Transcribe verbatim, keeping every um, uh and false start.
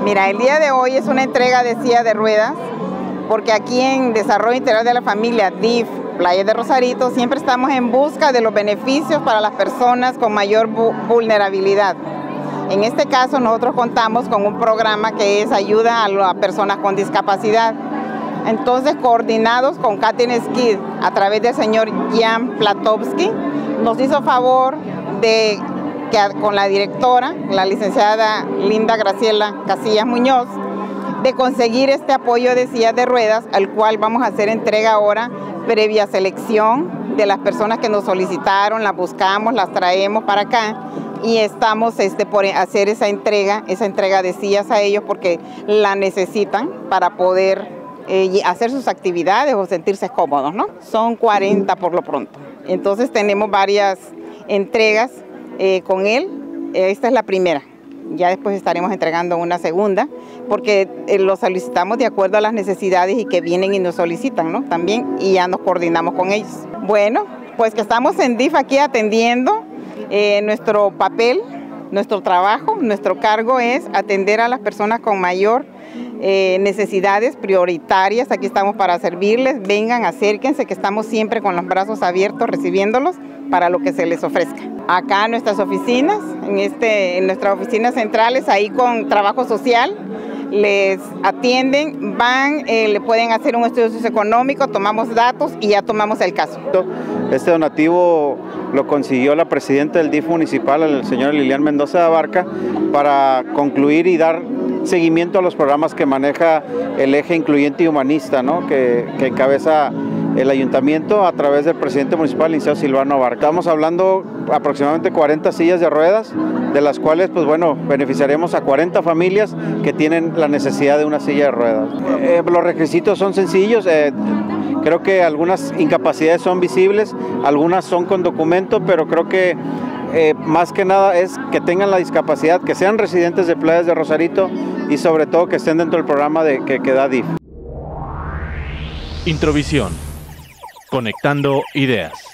Mira, el día de hoy es una entrega de silla de ruedas, porque aquí en Desarrollo Integral de la Familia, D I F, Playa de Rosarito, siempre estamos en busca de los beneficios para las personas con mayor vulnerabilidad. En este caso, nosotros contamos con un programa que es ayuda a las personas con discapacidad. Entonces, coordinados con Katyn Skid, a través del señor Jan Platowski, nos hizo favor de que con la directora, la licenciada Linda Graciela Casillas Muñoz, de conseguir este apoyo de sillas de ruedas, al cual vamos a hacer entrega ahora, previa selección de las personas que nos solicitaron, las buscamos, las traemos para acá y estamos este, por hacer esa entrega, esa entrega de sillas a ellos porque la necesitan para poder eh, hacer sus actividades o sentirse cómodos, ¿no? Son cuarenta por lo pronto. Entonces tenemos varias entregas eh, con él. Esta es la primera. Ya después estaremos entregando una segunda, porque eh, lo solicitamos de acuerdo a las necesidades y que vienen y nos solicitan, ¿no? También, y ya nos coordinamos con ellos. Bueno, pues que estamos en D I F aquí atendiendo. Eh, nuestro papel, nuestro trabajo, nuestro cargo es atender a las personas con mayor eh, necesidades prioritarias. Aquí estamos para servirles. Vengan, acérquense, que estamos siempre con los brazos abiertos recibiéndolos para lo que se les ofrezca. Acá en nuestras oficinas, en, este, en nuestras oficinas centrales, ahí con trabajo social, les atienden, van, eh, le pueden hacer un estudio socioeconómico, tomamos datos y ya tomamos el caso. Este donativo lo consiguió la presidenta del D I F municipal, el señor Lilian Mendoza de Abarca, para concluir y dar seguimiento a los programas que maneja el eje incluyente y humanista, ¿no? que, que encabeza el ayuntamiento a través del presidente municipal, licenciado Silvano Abarca. Estamos hablando aproximadamente cuarenta sillas de ruedas, de las cuales, pues bueno, beneficiaremos a cuarenta familias que tienen la necesidad de una silla de ruedas. Eh, los requisitos son sencillos, eh, creo que algunas incapacidades son visibles, algunas son con documento, pero creo que eh, más que nada es que tengan la discapacidad, que sean residentes de Playas de Rosarito y sobre todo que estén dentro del programa de, que, que da D I F. Introvisión. Conectando ideas.